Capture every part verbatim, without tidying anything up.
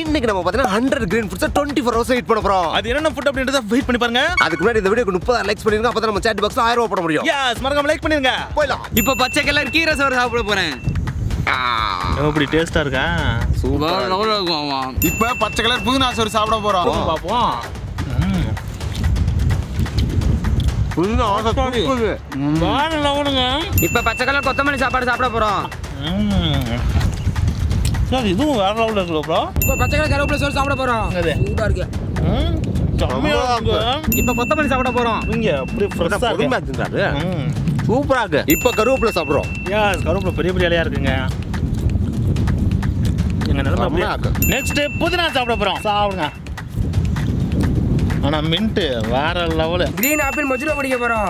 இன்னைக்கு நம்ம பார்த்தீங்கன்னா hundred green foods twenty four hours wait பண்ண போறோம். அது என்ன ஃபுட் அப்படின்றத வெயிட் பண்ணி பாருங்க. அதுக்கு முன்னாடி இந்த வீடியோக்கு முப்பது லைக்ஸ் பண்ணிருங்க. அப்பதான் நம்ம சாட் பாக்ஸ்ல ஆயிரம் ரூபாய் போட முடியும். எஸ், மறக்காம லைக் பண்ணிருங்க. போய்லாம். இப்போ பச்சை கலர் கீரை சோறு சாப்பிட போறேன். எப்படி டேஸ்டா இருக்கா? சூப்பரா இருக்கும். இப்போ பச்சை கலர் புதினா சோறு சாப்பிட போறோம். பாப்போம். புதினா ஆசை வார லவணுங்க. இப்போ பச்சை கலர் கொத்தமல்லி சாப்பாடு சாப்பிட போறோம். சார் இதுவும் வேற லெவல்ல இருக்கு ப்ரோ. இப்போ பச்சை கலர் கருவேப்பிலை சோறு சாப்பிட போறோம். சூப்பரா இருக்கு. செம்மையா இருக்கு. இப்போ கொத்தமல்லி சாப்பிட போறோம். இங்க அப்படியே ஃப்ரெஷ்ஷா பொறுமையா தின்றாரு. சூப்பரா இருக்கு. இப்போ கருவேப்பிலை சாப்பிடுறோம். எஸ், கருவேப்பிலை பெரிய பெரிய இலையா இருக்குங்க. எங்க நிலம அப்படியே. நெக்ஸ்ட் புதினா சாப்பிட போறோம். சாப்பிடுங்க. ஆனா மின்ட் வேற லெவல். கிரீன் ஆப்பிள் மொஜிட்டோ குடிக்க போறோம்.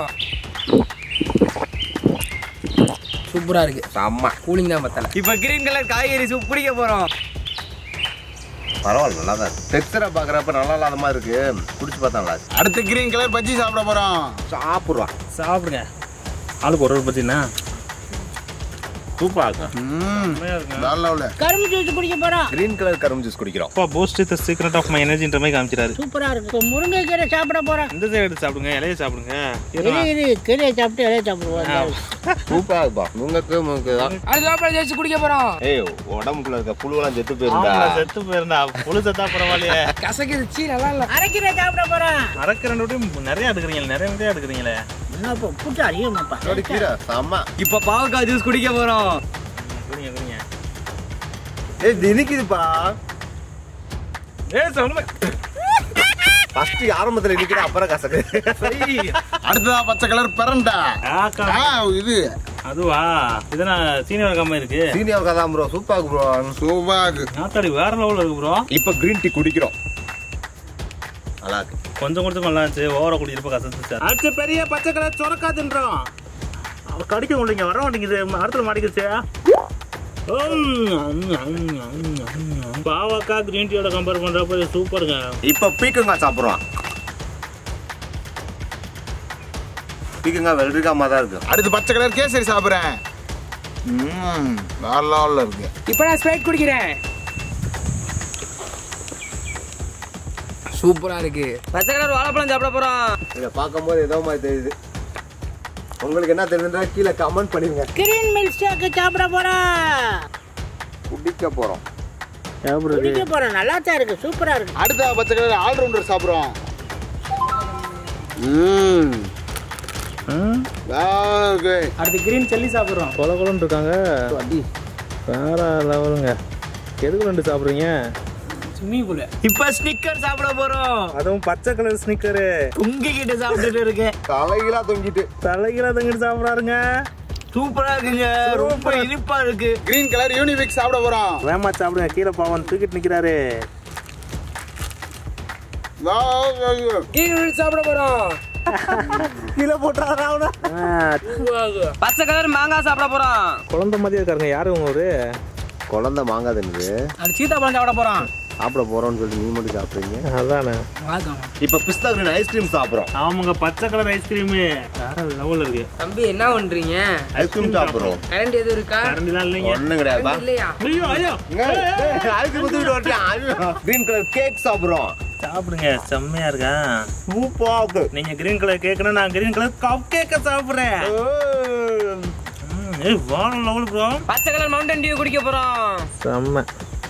சூப்பரா இருக்கு. செம்ம கூலிங் தான் பத்தல. இப்போ கிரீன் கலர் காய்கறி சூப் குடிக்க போறோம். பரவாயில்ல, நல்லா தான் இருக்கு. டெக்ஸ்டரா பாக்குறப்ப நல்லா இல்லாத மாதிரி இருக்கு. குடிச்சு பார்த்தா நல்லா இருக்கு. அடுத்து கிரீன் கலர் பஜ்ஜி சாப்பிட போறோம். சாப்பிடுறோம். சாப்பிடுங்க. ஆளுக்கு ஒரு ஒரு பத்தினா சூப்பரா இருக்கு. ம் வேற லெவல்ல. கரும்பு ஜூஸ் குடிக்க போறோம். கிரீன் கலர் கரும்பு ஜூஸ் குடிக்கிறோம். அப்பா Boost is the secret of my எனர்ஜின்ற மாதிரி காமிச்சாரு. சூப்பரா இருக்கு. இப்போ முருங்கைக்கீரை சாப்பிட போறோம். இந்த சைடு எடுத்து சாப்பிடுங்க, இலையை சாப்பிடுங்க. இது இது கீரையை சாப்பிட்டு இலையை சாப்பிடுவோம். சூப்பரா இருக்குப்பா. முங்கக்கு முங்கக்கு தான். அடுத்து ஆப்பிள் ஜூஸ் குடிக்க போறோம். ஏய், உடம்புக்குள்ள இருக்க புழுவெல்லாம் செத்து போயிருந்தா. ஆமா, செத்து போயிருந்தா புழு செத்தா பரவாயில்லையே. கசக்குது, சீ நல்லா இல்ல. அரைக்கீரை சாப்பிட போறோம். அரைக்கிறேன் நிறைய எடுக்கிறீங்க, நிறைய நிறைய எடுக்கிறீங்களே. என்ன இப்போ புட்டு அதிகமாப்பா. ನೋಡಿ கீரை செம்ம. இப்போ பாவக்காய் ஜூஸ் குடிக்க போறோம். குடிங்க குடிங்க. ஏய், தினிக்குதுப்பா. ஏய் சொல்லுங்க. ஃபர்ஸ்ட் ஆரம்பத்துல நிக்கிற அப்புறம் கசக்கு. சரி. அடுத்ததா பச்சை கலர் பரண்டா. ஆக்கா. ஆ இது அதுவா? இதுனா சீனியர் கம்மா இருக்கு. சீனியர் கதா ப்ரோ. சூப்பரா இருக்கு ப்ரோ. சூப்பராக. நாத்தாடி வேற லெவல்ல இருக்கு ப்ரோ. இப்போ கிரீன் டீ குடிக்கிறோம். நல்லா இருக்கு. கொஞ்சம் கொஞ்சம் நல்லா இருந்துச்சு. ஓவரா குடிக்கிறப்ப கசந்துச்சு. அடுத்து பெரிய பச்சை கலர் சொரக்கா தின்றோம். அவ கடிக்க முடியல, வர மாட்டேங்குது. அடுத்துல மாட்டிக்கிச்சு. பாவக்கா கிரீன் டீயோட கம்பேர் பண்றப்ப சூப்பருங்க. இப்போ பீக்கங்காய் சாப்பிடுறோம். பீக்கங்காய் வெள்ளரிக்காய் தான் இருக்கு. அடுத்து பச்சை கலர் கேசரி சாப்பிடுறேன். ம் வேற லெவல்ல இருக்கு. இப்போ நான் ஸ்ப்ரைட் குடிக்கிறேன். சூப்பரா இருக்கு. பச்சை கலர் வாழைப்பழம் சாப்பிட போறோம். இதை பார்க்கும்போது ஏதோ மாதிரி தெரியுது. உங்களுக்கு என்ன தெரியுதுன்றா கீழே கமெண்ட் பண்ணிருங்க. கிரீன் மில்க் ஷேக் சாப்பிட போறோம். குடிக்க போறோம். குடிக்க போறோம். நல்லா தான் இருக்கு. சூப்பரா இருக்கு. அடுத்த பச்சை கலர் ஆல்ரவுண்டர் சாப்பிடுறோம். ம் ஓகே. அடுத்து கிரீன் சில்லி சாப்பிடுறோம். கொல கொலன்னு இருக்காங்க. வேற லெவலுங்க. எதுக்கு ரெண்டு சாப்பிடுறீங்க? இப்போ ஸ்னிக்கர் சாப்பிட போறோம். அதுவும் பச்சை கலர் ஸ்னிக்கரு. தொங்கிக்கிட்டு சாப்பிட்டுட்டு இருக்கு. தலைகீழா தொங்கிட்டு தலைகீழா தொங்கிட்டு சாப்பிடாருங்க. சூப்பரா இருக்குங்க. ரொம்ப இனிப்பா இருக்கு. கிரீன் கலர் யூனிபிக் சாப்பிட போறோம். வேமா சாப்பிடுங்க. கீழே பாவன் தூக்கிட்டு நிக்கிறாரு. கிரீன் மில்க் சாப்பிட போறோம். கீழே போட்டாரா அவன? பச்சை கலர் மாங்காய் சாப்பிட போறோம். குழந்தை மாதிரியா இருக்காருங்க. யாரு உங்க ஒரு குழந்தை மாங்காய் தின்னு அது சீத்தாப்பழம் சாப்பிட போறோம். சாப்பிட போறோம்னு சொல்லிட்டு நீ மட்டும் சாப்பிடுறீங்க. அதானே. இப்போ பிஸ்தா கிரீன் ஐஸ்கிரீம் சாப்பிடுறோம். ஆமாங்க, பச்சை கலர் ஐஸ்கிரீம் வேற லெவல்ல இருக்கு. தம்பி என்ன பண்றீங்க? ஐஸ்கிரீம் சாப்பிடுறோம். கரண்ட் எதுவும் இருக்கா? கரண்டிலாம் இல்லைங்க. ஒண்ணும் கிடையாதுப்பா. இல்லையா? ஐயோ ஐயோ. ஐஸ்கிரீம் ஊத்திட்டு வரட்டியா? கிரீன் கலர் கேக் சாப்பிடுறோம். சாப்பிடுங்க, செம்மையா இருக்கா. சூப்பரா இருக்கு. நீங்க கிரீன் கலர் கேக்குனா நான் கிரீன் கலர் கப் கேக்க சாப்பிடுறேன். ஏய் வார லெவல் ப்ரோ. பச்சை கலர் மவுண்டன் டியூ குடிக்க போறோம். செம்ம.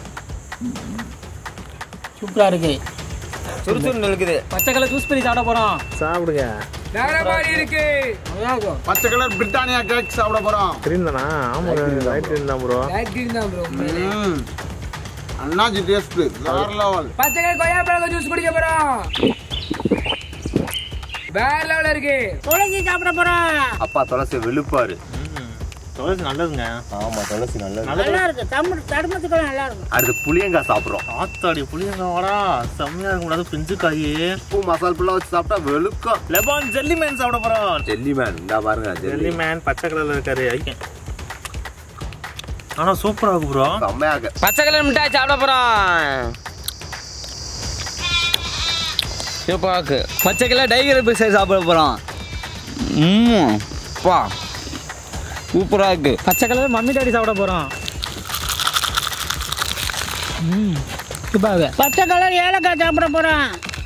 சூப்பரா இருக்கு. சுறுசுறுன்னு இருக்குது. பச்சை கலர் ஜூஸ் பண்ணி சாப்பிட போறோம். சாப்பிடுங்க. வேற மாதிரி இருக்கு. பச்சை கலர் பிரிட்டானியா கேக் சாப்பிட போறோம். கிரீன் தானா? ஆமாங்க, லைட் கிரீன் தான் ப்ரோ. லைட் கிரீன் தான் ப்ரோ. ம் அண்ணாஜி டேஸ்ட் வேற லெவல். பச்சை கலர் கொய்யா பழம் ஜூஸ் குடிக்க போறோம். வேற லெவல்ல இருக்கு. துளசி சாப்பிட போறோம். அப்பா துளசி வெளுப்பாரு. துளசி நல்லதுங்க. ஆமா, துளசி நல்லது. நல்லா இருக்கு. தமிழ் தர்மத்துக்குள்ள நல்லா இருக்கும். அடுத்து புளியங்காய் சாப்பிடுறோம். ஆத்தாடி புளியங்காய் வாடா, செம்மையா இருக்க கூடாது. பிஞ்சு காய் உப்பு மசால் புல்லா வச்சு சாப்பிட்டா வெளுக்கும். லெபான் ஜெல்லி மேன் சாப்பிட போறோம். ஜெல்லி மேன் இந்த பாருங்க. ஜெல்லி மேன் பச்சை கலர்ல இருக்காரு. ஐயா ஆனா சூப்பரா இருக்கு ப்ரோ. செம்மையா இருக்கு. பச்சை கலர் மிட்டாய் சாப்பிட போறோம். சூப்பரா இருக்கு. பச்சை கலர் டைகர் பிஸ்கட் சாப்பிட போறோம். ம் பா சூப்பரா இருக்கு. பச்சை கலர் மம்மி டாடி சாப்பிட போறோம். ம் சூப்பராக பச்சை கலர் ஏலக்காய் சாப்பிட போகிறோம்.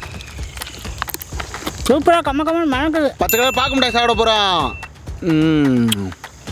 சூப்பராக கம்ம கம்மன் மணக்குது. பச்சை கலர் பார்க்க முடியாது சாப்பிட போகிறோம். ம்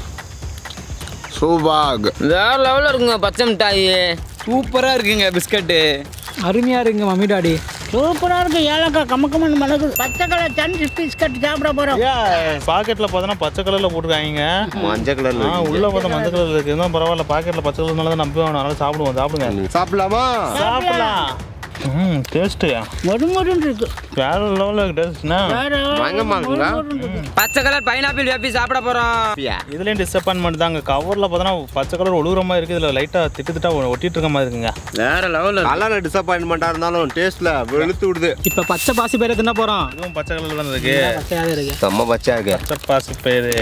சூப்பர். வேற லெவலில் இருக்குங்க பச்சை மிட்டாய். சூப்பராக இருக்குங்க பிஸ்கட்டு. அருமையாக இருக்குங்க மம்மி டாடி. சூப்பராக இருக்கு ஏலக்காய் கம்ம கம்மன் மணக்குது. பச்சை கலர் சன்ஸ் பிஸ்கட் சாப்பிட போகிறோம். ஏன் பாக்கெட்டில் பார்த்தோன்னா பச்சை கலரில் போட்டுருக்காங்க. மஞ்சள் கலர்ல ஆ உள்ள பார்த்தா மஞ்சள் கலரில் இருக்கு. இருந்தாலும் பரவாயில்ல, பாக்கெட்டில் பச்சை கலர்னால தான் நம்பி வேணும். அதனால சாப்பிடுவோம். சாப்பிடுங்க. சாப்பிடலாமா? சாப்பிடலாம். ம் டேஸ்ட்டு மொறு மொறுன்னு இருக்கு. வேற லெவலில் டேஸ்ட்னா பயங்கரமா இருக்குங்களா? பச்சை கலர் பைனாப்பிள் வேப்பி சாப்பிட போகிறோம். இதுலேயும் டிசப்பாயின்மெண்ட் தாங்க. கவரில் பார்த்தோன்னா பச்சை கலர் ஒழுகுற மாதிரி இருக்குது. இதில் லைட்டாக திட்டு திட்டா ஒட்டிட்டு இருக்க மாதிரி இருக்குங்க. வேற லெவலில் கலர் டிசப்பாயின்மெண்ட்டாக இருந்தாலும் டேஸ்ட்ல வெளுத்து விடுது. இப்போ பச்சை பாசி பயிரை தின்ன போகிறோம். இதுவும் பச்சை கலரில் தான் இருக்கு. பச்சையாக இருக்கு. செம்ம பச்சையா இருக்கு. பச்சை பாசி பயிறு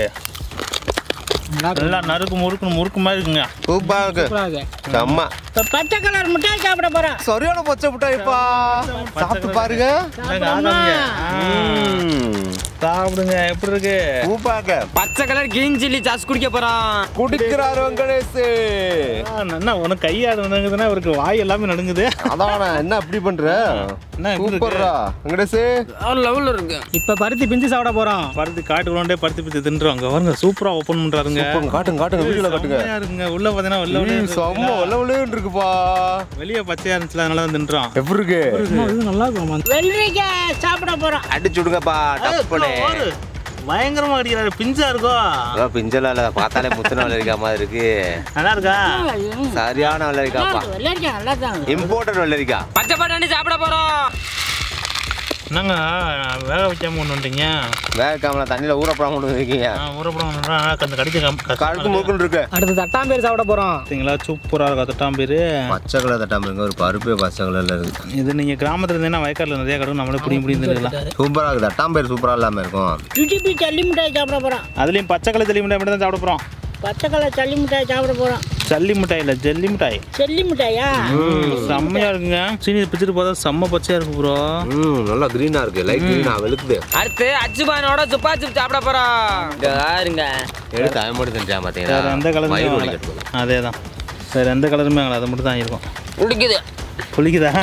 நல்லா நறுக்கு முறுக்குன்னு முறுக்கு மாதிரி இருக்குங்க. சூப்பரா இருக்கு. சூப்பராக செம்ம இப்போ பச்சை கலர் மிட்டாய் சாப்பிட போகிறோம். சரியான பச்சை மிட்டாய்ப்பா. சாப்பிட்டு பாருங்க. இந்தாங்க, ஆகாதீங்க. ஆ. சாப்பிடுங்க. எப்படி இருக்கு? சூப்பரா இருக்கு. பச்சை கலர் கிரீன் சில்லி சாஸ் குடிக்க போகிறோம். குடிக்கிறாரு வெங்கடேஷ். ஆ, என்ன உனக்கு கையாடு நடுங்குதுன்னா இவருக்கு வாய் எல்லாமே நடுங்குது. அதான் என்ன இப்படி பண்ற? என்ன இப்படி இருக்கு? சூப்பர்ரா வெங்கடேஷ். வேற லெவலில் இருக்கு. இப்போ பருத்தி பிஞ்சு சாப்பிட போகிறோம். பருத்தி காட்டுக்குள்ளே பருத்தி பிச்சு தின்றுவாங்க. பாருங்க சூப்பரா ஓப்பன் பண்றாருங்க. சூப்பர். காட்டுங்க காட்டுங்க வீடியோல காட்டுங்க. செம்மையா இருக்குங்க. உள்ள பார்த்தீங்கன்னா வெள்ளை ஏய், வெள்ளையா செம்ம வெள்ளை வெள்ளைன்னு இருக்குப்பா. வெளியே பச்சையா இருந்துச்சுல, அதனால தான் தின்றோம். எப்படி இருக்கு? இது நல்லா இருக்கும். வெள்ளரிக்காய் சாப்பிட போகிறோம். அடிச்சு விடுங்கப்பா. டப் பண்ணு. பயங்கரமா அடிக்கிறாரு. பிஞ்சா இருக்கும். பிஞ்சல பார்த்தாலே முத்துன வெள்ளரிக்கா மாதிரி இருக்கு. நல்லா இருக்கா? சரியான வெள்ளரிக்காப்பா. வெள்ளரிக்காய் நல்லா தான். இம்போர்ட்டட் வெள்ளரிக்கா. பச்சை பட்டாணி சாப்பிட போகிறோம். என்னங்க வேக வைக்காம கொண்டு வந்துட்டீங்க? வேக காமல தண்ணியில ஊறப்படாம கொண்டு இருக்கீங்க. ஊறப்படம் கொஞ்சம் கடிக்க கழுக்கு முறுக்குன்னு இருக்கு. அடுத்து தட்டாம்பேர் சாப்பிட போகிறோம். பார்த்தீங்களா? சூப்பரா இருக்கா தட்டாம்பேரு. பச்சை கலர் தட்டாம இருக்கு. ஒரு பருப்பே பச்சை கலர்ல இருக்கு. இது நீங்க கிராமத்துல இருந்தீங்கன்னா வயக்காடுல நிறைய கடை நம்மளே புடிங்க புடிங்க தின்னுக்கலாம். சூப்பரா இருக்கு. தட்டாம்பேர் சூப்பரா இல்லாம இருக்கும். இடிப்பி சல்லி மிட்டாய் சாப்பிட போகிறோம். அதுலயும் பச்சை கலர் ஜல்லி மிட்டாய் மட்டும் தான் சாப்பிட போறோம். பச்சை கலர் சல்லி மிட்டாய் சாப்பிட போகிறோம். ஜல்லி மிட்டாய் இல்ல ஜல்லி மிட்டாய். செல்லி மிட்டாயா? செம்மையா இருக்குங்க. சீனி பிச்சுட்டு பார்த்தா செம்ம பச்சையா இருக்கு ப்ரோ. ம் நல்லா கிரீனா இருக்கு. லைட் கிரீனா வெளுக்குது. அடுத்து அச்சுபானோட சுப்பா சிப் சாப்பிட போகிறோம். பாருங்க எடுத்து அயமோடு தின்றான் வேற பாத்தீங்களா? எந்த கலருமே வயிறு வாங்கல. வலிக்குது. அதேதான். வேற எந்த கலருமே வாங்கல. அது மட்டும் தான் இருக்கும். குடிக்குது. புளிக்குதா?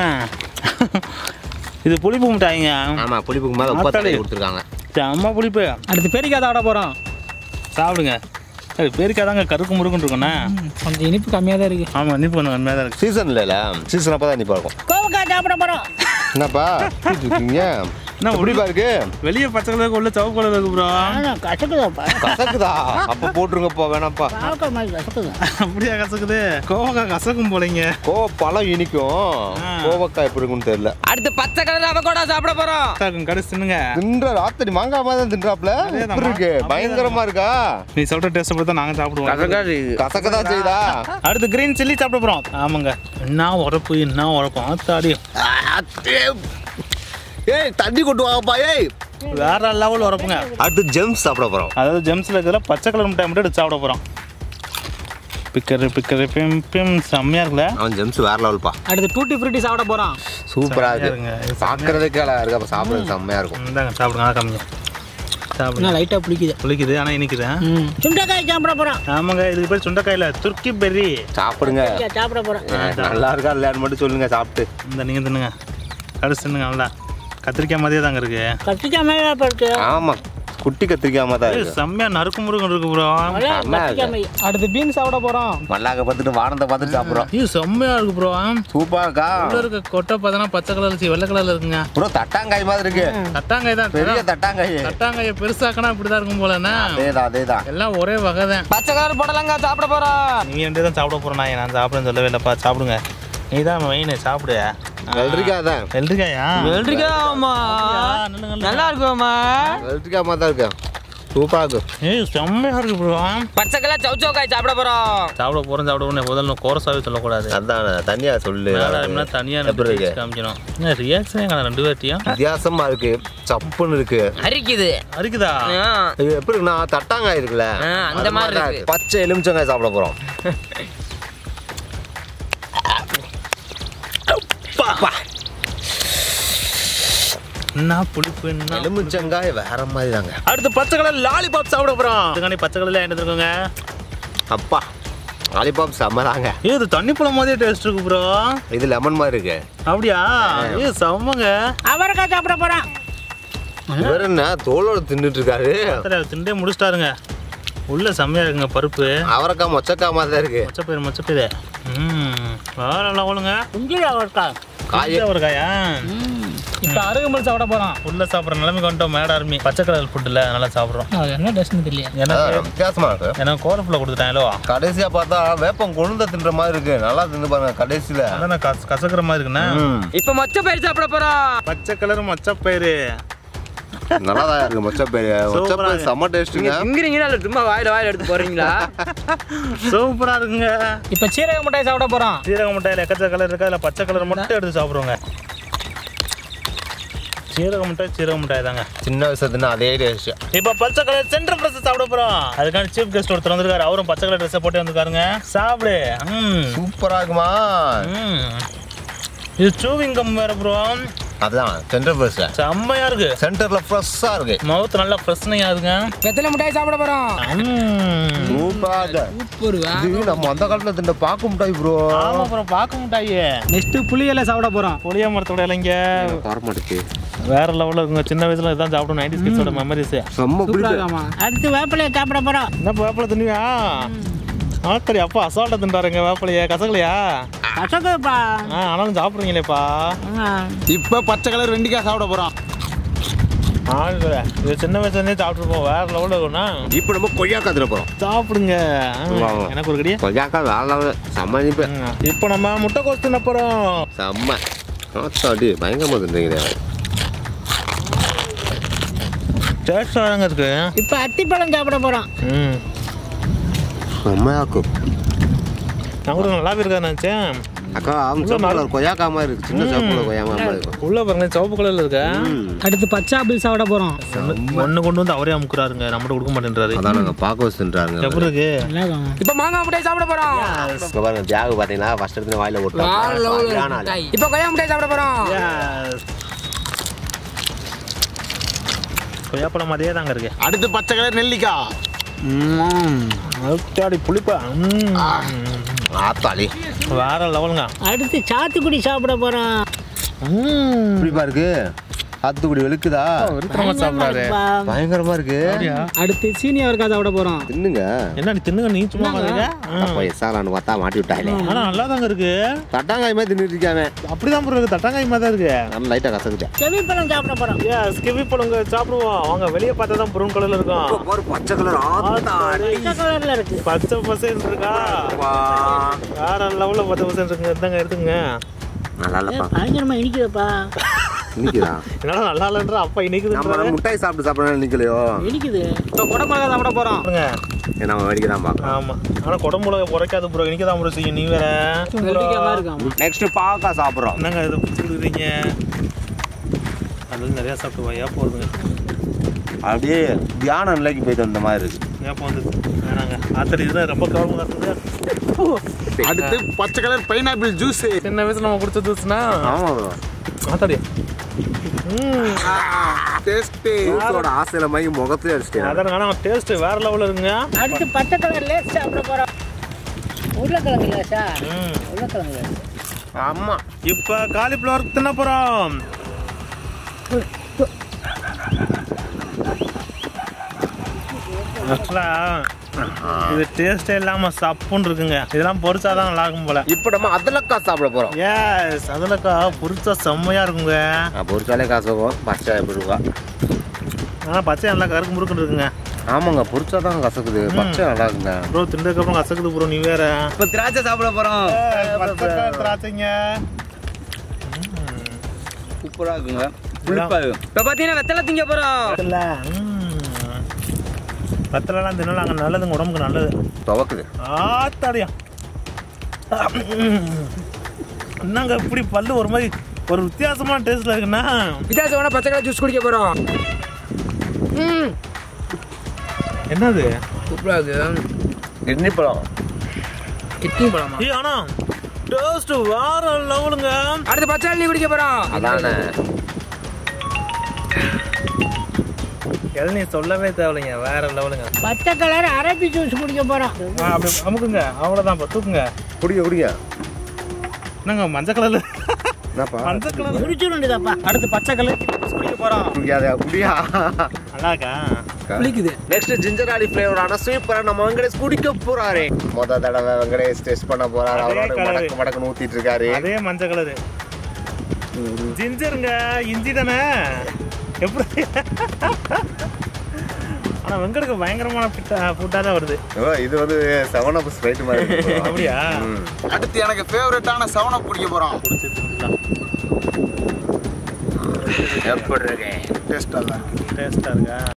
இது புளிப்பு மிட்டாய்ங்க. ஆமா புளிப்புக்கு மேல உப்பு தடவி கொடுத்துருக்காங்க. செம்ம புளிப்பு. அடுத்து பெரிக்காய் சாப்பிட போகிறோம். சாப்பிடுங்க. பேருக்காதாங்க கருக்கு முறுக்குன்னு இருக்குண்ணா. கொஞ்சம் இனிப்பு கம்மியாக தான் இருக்குது. ஆமாம், இனிப்பு கொஞ்சம் கம்மியாக தான் இருக்கு. சீசன் இல்லைல்ல? சீசன் அப்போ தான் இனிப்பா இருக்கும். கோவக்காய் சாப்பிட போகிறோம். என்னப்பா இருக்கீங்க? என்ன எப்படிப்பா இருக்கு? வெளியே பச்சை கலருக்கு உள்ள சிவப்பு கலர் இருக்கு ப்ரோ. கசக்குதாப்பா. கசக்குதா? அப்ப போட்டுருங்கப்பா. வேணாம்ப்பா. கோவக்காய் மாதிரி கசக்குது. அப்படியா கசக்குது? கோவக்காய் கசக்கும் போலீங்க. கோவ பழம் இனிக்கும். கோவக்காய் எப்படி இருக்குன்னு தெரியல. அடுத்து பச்சை கலர் அவகோடா சாப்பிட போகிறோம். கடைசி தின்னுங்க. தின்ற ராத்திரி மாங்காய் மாதிரி தான் தின்றாப்ல. எப்படி இருக்கு? பயங்கரமா இருக்கா? நீ சொல்ற டேஸ்ட் பார்த்து தான் நாங்கள் சாப்பிடுவோம். கசக்கதான் செய்தா? அடுத்து கிரீன் சில்லி சாப்பிட போகிறோம். ஆமாங்க. என்ன உரப்பு என்ன உரப்பு ஆத்தாடி. ஏய் தண்ணி கொண்டு வாங்கப்பா. ஏய் வேற லெவல் உரப்புங்க. அடுத்து ஜெம்ஸ் சாப்பிட போறோம். அதாவது ஜெம்ஸில் இருக்கிற பச்சை கலர் மிட்டாய் மட்டும் எடுத்து சாப்பிட போகிறோம். பிக்கரு பிக்கரு பிம் பிம் செம்மையா இருக்குல்ல? அவன் ஜெம்ஸ் வேற லெவல்ப்பா. அடுத்து டூட்டி ஃப்ரூட்டி சாப்பிட போகிறோம். சூப்பரா செம்மையா இருக்கு. இருக்குங்க. பார்க்கறதுக்கு அழகா இருக்கு. அப்ப சாப்பிடுறது செம்மையா இருக்கும். இந்தாங்க சாப்பிடுங்க. ஆ கம்மியா சாப்பிடுங்க. லைட்டாக பிடிக்குது. புளிக்குது ஆனால் இனிக்குது. சுண்டைக்காய் சாப்பிட போகிறோம். ஆமாங்க, இதுக்கு பேர் சுண்டைக்காயில் துர்க்கி பெர்ரி. சாப்பிடுங்க. சாப்பிட போகிறோம். நல்லா இருக்கா இல்லையான்னு மட்டும் சொல்லுங்க சாப்பிட்டு. இந்த நீங்கள் தின்னுங்க. கடைசி தின்னுங்க. நல்லா கத்திரிக்காய் மாதிரியே தாங்க இருக்கு. கத்திரிக்காய் மேலே இருக்கு. ஆமா குட்டி கத்திரிக்காய் மாதிரி தான் இருக்கு. செம்மையா நறுக்கு முறுக்கு இருக்கு ப்ரோ. அடுத்து பீன் சாப்பிட போகிறோம். மல்லாக்க பார்த்துட்டு வானத்தை பார்த்துட்டு சாப்பிட்றோம். இது செம்மையா இருக்கு ப்ரோ. சூப்பரா இருக்கா? உள்ள இருக்க கொட்டை பார்த்தோன்னா பச்சை கலர் வெள்ளை கலர்ல இருக்குங்க. ப்ரோ தட்டாங்காய் மாதிரி இருக்கு. தட்டாங்காய் தான். பெரிய தட்டாங்காய். தட்டாங்காயை பெருசாக்கனா இப்படிதான் இருக்கும் போலண்ணா. அதேதான் அதேதான். எல்லாம் ஒரே வகை தான். பச்சை கலர் புடலங்க சாப்பிட போகிறோம். நீ ரெண்டு தான் சாப்பிட போறேன். நான் நான் சாப்பிடுன்னு சொல்லவே இல்லைப்பா. சாப்பிடுங்க. நீ தான் மெயின். சாப்பிடு. வெள்ளரிக்காய் தான். வெள்ளரிக்காயா? வெள்ளரிக்காய் ஆமா. நல்லா இருக்குமா? வெள்ளரிக்காய் மாதிரி தான் இருக்கு. சூப்பரா இருக்கு. ஏய் செம்மையா இருக்கு ப்ரோ. பச்சை கலர் சவுச்சவுக்காய் சாப்பிட போகிறோம். சாப்பிட போறோம் சாப்பிட முதல்ல கோரஸாவே சொல்லக்கூடாது. அதான் தனியா சொல்லு. தனியா எப்படி இருக்கு? காமிக்கணும். என்ன ரியாக்ஷன் ரெண்டு பேர்ட்டியும் வித்தியாசமா இருக்கு. சப்புன்னு இருக்கு. அரிக்குது. இருக்குதா? இது எப்படி இருக்குன்னா தட்டாங்காய் இருக்குல்ல அந்த மாதிரி இருக்கு. பச்சை எலுமிச்சங்காய் சாப்பிட போறோம். என்ன புளிப்பு என்ன எலுமிச்சங்காய் வேற மாதிரி தாங்க. அடுத்து பச்சை கலர் லாலிபாப் சாப்பிட போறோம். அதுக்காண்டி பச்சை கலர்ல என்ன இருக்குங்க? அப்பா லாலிபாப் செம்மதாங்க. இது தண்ணி பழம் மாதிரியே டேஸ்ட் இருக்கு ப்ரோ. இது லெமன் மாதிரி இருக்கு. அப்படியா? இது செம்மங்க. அவரைக்காய் சாப்பிட போறான். இவர் என்ன தோலோட தின்னுட்டு இருக்காரு? திண்டே முடிச்சிட்டாருங்க. உள்ள செம்மையா இருக்குங்க பருப்பு. அவரைக்காய் மொச்சக்காய் மாதிரி தான் இருக்கு. மொச்சப்பயிர் மொச்சப்பயிர். ம் வேற லெவலுங்க. இங்கே அவரைக்காய் காய் அவரைக்காயா? இப்போ அருகம்புல் சாப்பிட போறான். உள்ள சாப்பிட்ற நிலைமைக்கு வந்துட்டோம். மேட ஆர்மி பச்சை கலர் ஃபுட்டில் நல்லா சாப்பிட்றோம். அது என்ன டேஸ்ட்னு தெரியல. எனக்கு வித்தியாசமா இருக்கு. எனக்கு கோரப்புல கொடுத்துட்டாங்களோ. கடைசியா பார்த்தா வேப்பம் கொழுந்த தின்ற மாதிரி இருக்கு. நல்லா தின்னு பாருங்க கடைசியில. அதான் கசக்கிற மாதிரி இருக்குண்ணா. இப்போ மொச்சை பயிர் சாப்பிட போறோம். பச்சை கலர் மொச்சப்பயிறு நல்லா தான் இருக்கு. மொச்சப்பயிறு மொச்சப்பயிறு செம்ம டேஸ்ட்டுங்க. திங்கிறீங்களா இல்லை சும்மா வாயில வாயில எடுத்து போறீங்களா? சூப்பரா இருக்குங்க. இப்போ சீரக மிட்டாய் சாப்பிட போறான். சீரக மிட்டாயில் எக்கச்ச கலர் இருக்கா? இல்லை பச்சை கலர் மட்டும் எடுத்து சாப்பிடுவோங்க. சீரக மிட்டாய் சீரக மிட்டாய் தாங்க. சின்ன வயசுல அதே டேஸ்ட். இப்போ பச்சை கலர் சென்டர் ப்ரெஸ் சாப்பிட போறோம். அதுக்கான சீஃப் கெஸ்ட் ஒருத்தர் வந்திருக்காரு. அவரும் பச்சை கலர் ட்ரெஸ் போட்டு வந்திருக்காருங்க. சாப்பிடு. சூப்பரா இருக்குமா? இது சூவிங் கம் வேற ப்ரோ. அதான் சென்டர் ஃப்ரெஷ் செம்மையா இருக்கு. சென்டர்ல ஃப்ரெஷ்ஷா இருக்கு. மவுத் நல்லா ஃப்ரெஷ்னியா இருக்குங்க. வெத்தலை மிட்டாய் சாப்பிட போறோம். சூப்பரா சூப்பர். இது நம்ம அந்த காலத்துல தின்ன பாக்கு மிட்டாய் ப்ரோ. ஆமா ப்ரோ பாக்கு மிட்டாய். நெக்ஸ்ட் புளியலை சாப்பிட போறோம். புளிய மரத்தோட இலைங்க காரமாட்டுக்கு வேற லெவலில் இருக்குங்க. சின்ன வயசுல இதான் சாப்பிடும். நைன்டிஸ் கிட்ஸோட மெமரிஸ். செம்ம பிடிக்கும். அடுத்து வேப்பிலையை சாப்பிட போறோம். என்ன வேப்பிலை தின்னுவியா? ஆத்தரி அப்பா அசால்ட்டா தின்றாருங்க. வேப்பிலையா கசக்கலையா? கசக்குப்பா. ஆ ஆனாலும் சாப்பிட்றீங்களேப்பா. இப்போ பச்சை கலர் வெண்டிக்காய் சாப்பிட போறோம். இது சின்ன வயசுலேருந்தே சாப்பிட்டுருப்போம். வேற லெவலில் இருக்கும்னா இப்போ நம்ம கொய்யாக்காய் தின போறோம். சாப்பிடுங்க. எனக்கு ஒரு கடியா கொய்யாக்காய் வேற லெவல் செம்ம இனிப்பு. இப்போ நம்ம முட்டைக்கோஸ் தின்ன போறோம். செம்ம ஆத்தாடி பயங்கரமா தின்றீங்க. டேஸ்ட் தாங்க இருக்கு. இப்போ அத்திப்பழம் சாப்பிட போறோம். ம் செம்மையாக்கும். நான் கூட நல்லாவே இருக்கா நினச்சேன். அக்கா நல்ல கொய்யாக்காய் மாதிரி இருக்கு. சின்ன சாப்பிட கொய்யா மாதிரி இருக்கும். உள்ள பாருங்க சிவப்பு கலர்ல இருக்க. அடுத்து பச்சை ஆப்பிள் சாப்பிட போறோம். ஒண்ணு கொண்டு வந்து அவரே அமுக்குறாருங்க. நம்மகிட்ட கொடுக்க மாட்டேன்றாரு. அதான் நாங்க பாக்க வச்சுன்றாங்க. எப்படி இருக்கு? இப்போ மாங்காய் மிட்டாய் சாப்பிட போறோம். இங்க பாருங்க தியாகு பாத்தீங்களா ஃபர்ஸ்ட் எடுத்து வாயில ஓட்டலாம். இப்போ கொய்யா மிட்டாய் சாப்பிட போறோம். கொய்யாப்பழம் மாதிரியே தாங்க இருக்கு. அடுத்து பச்சை கலர் நெல்லிக்காய். அழுத்தாடி புளிப்பா. ஆத்தாளி வேற லெவலுங்க. அடுத்து சாத்துக்குடி சாப்பிட போறோம். புளிப்பா இருக்கு. சாத்துக்குடி வெளுக்குதா? சாப்பிடாரு. பயங்கரமா இருக்கு. அடுத்து சீனி அவரைக்காய் சாப்பிட போறோம். தின்னுங்க. என்ன தின்னுங்க நீ சும்மா பாருங்க. அப்ப எஸ்ஆரான்னு பார்த்தா மாட்டி விட்டாங்களே. ஆனா நல்லா தாங்க இருக்கு. தட்டாங்காய் மாதிரி தின்னுட்டு இருக்காங்க. அப்படிதான் ப்ரோ இருக்கு. தட்டாங்காய் மாதிரி தான் இருக்கு. நம்ம லைட்டா கசக்குது. செவி பழம் சாப்பிட போறோம். எஸ் கிவி பழங்க சாப்பிடுவோம். அவங்க வெளிய பார்த்தா தான் ப்ரௌன் கலர்ல இருக்கும். ஒரு பச்சை கலர் ஆத்தாடி பச்சை கலர்ல இருக்கு. பச்சை பசேல் இருக்கா? வேற லெவல்ல பச்சை பசேல் இருக்குங்க. எடுத்துங்க எடுத்துங்க. நல்லா இல்லப்பா. பயங்கரமா இனிக்குதுப்பா. இனிக்குதா? என்னால நல்லா இல்லன்ற அப்பா இனிக்குது. நம்ம முட்டாய் சாப்பிட்டு சாப்பிடணும் நிக்கலையோ? இனிக்குது. இப்போ குடமிளகாய் சாப்பிட போறோம். நம்ம வெடிக்க தான் பார்க்கலாம். ஆமா ஆனா குடம்புல குறைக்காது ப்ரோ. இனிக்க தான் ப்ரோ செய்யும். நீ வேற வெள்ளரிக்காய் இருக்கும். நெக்ஸ்ட் பாவக்காய் சாப்பிடுறோம். என்னங்க இதை பிடிச்சிருக்கீங்க? அது நிறைய சாப்பிட்டு வா. ஏப்பம் வருதுங்க. அப்படியே தியான நிலைக்கு போயிட்டு வந்த மாதிரி இருக்கு. ஏப்பம் வந்து வேணாங்க. ஆத்தடி இதுதான் ரொம்ப கவனமாக இருக்குது. அடுத்து பச்சை கலர் பைனாப்பிள் ஜூஸ். சின்ன வயசுல நம்ம குடிச்ச ஜூஸ்னா ஆமா ப்ரோ. ஆத்தடி டேஸ்ட் ஜூஸோட ஆசையில மாதிரி முகத்தையே அடிச்சிட்டேன். அதான் ஆனா டேஸ்ட் வேற லெவல்ல இருக்குங்க. அடுத்து பச்சை கலர் லேஸ் சாப்பிட போறோம். உருளைக்கிழங்கு லேஸா? உருளைக்கிழங்கு லேஸ். ஆமா. இப்ப காலிஃப்ளவர் தின்ன போறோம். இது டேஸ்டே இல்லாம சப்புன்னு இருக்குங்க. இதெல்லாம் பொரிச்சாதான் நல்லா இருக்கும் போல. இப்போ நம்ம அதலக்காய் சாப்பிட போறோம். எஸ் அதுலக்கா பொரிச்சா செம்மையா இருக்குங்க. பொரிச்சாலே காசு போகும். பச்சை எப்படி இருக்கா? ஆனா பச்சை நல்லா கருக்கு முறுக்குன்னு இருக்குங்க. ஆமாங்க பொரிச்சாதான் கசக்குது. பச்சை நல்லா இருக்குங்க. ப்ரோ தின்றதுக்கு அப்புறம் கசக்குது ப்ரோ. நீ வேற. இப்போ திராட்சை சாப்பிட போறோம். திராட்சைங்க சூப்பரா இருக்குங்க. புளிப்பா இருக்கும். இப்போ பார்த்தீங்கன்னா வெத்தலை திங்க போறோம். வெத்தலாம் தின்னாலும் அங்கே நல்லதுங்க. உடம்புக்கு நல்லது. துவக்குது. ஆத்தாடியா என்னங்க இப்படி பல்லு ஒரு மாதிரி ஒரு வித்தியாசமான டேஸ்ட்ல இருக்குன்னா வித்தியாசமான பச்சை கலர் ஜூஸ் குடிக்க போறோம். என்னது? சூப்பரா இருக்கு. கிட்னி பழம். கிட்னி பழமா? ஏய் ஆனா டேஸ்ட் வேற லெவலுங்க. அடுத்து பச்சை அள்ளி குடிக்க போறோம். அதானே இளநீ சொல்லவே தேவையில்லைங்க, வேற லெவலுங்க. பச்சை கலர் அரபி ஜூஸ் குடிக்க போறோம். ஆ, அப்படி அமுக்குங்க, அவ்வளோதான் தூக்குங்க. குடிங்க குடிங்க. என்னங்க மஞ்சள் கலர்ல என்னப்பா மஞ்சள் கலர் குடிச்சு வேண்டியதாப்பா. அடுத்து பச்சை கலர் குடிக்க போறோம். குடிக்காதயா குடியா. நல்லாக்கா குளிக்குது. நெக்ஸ்ட் ஜிஞ்சர் ஆலி ஃப்ளேவரான சூப்பரா நம்ம வெங்கடேஷ் குடிக்க போறாரு. மொத தடவை வெங்கடேஷ் டெஸ்ட் பண்ண போறாரு. அதே அவரோட colour. மடக்கு மடக்கு ஊத்திட்டு இருக்காரு. அதே மஞ்சள் கலரு. ஜிஞ்சருங்க, இஞ்சி தானே எப்படி? ஆனா வெங்கடக்கு பயங்கரமான ஃபுட்டா தான் வருது. ஓ, இது வந்து செவன் அப் ஸ்ப்ரைட் மாதிரி இருக்கு. அப்படியா? ம். அடுத்து எனக்கு ஃபேவரட்டான செவன் அப் குடிக்க போறோம். எப்படி இருக்கு? டேஸ்டா தான் இருக்கு. டேஸ்டா இருக்கா?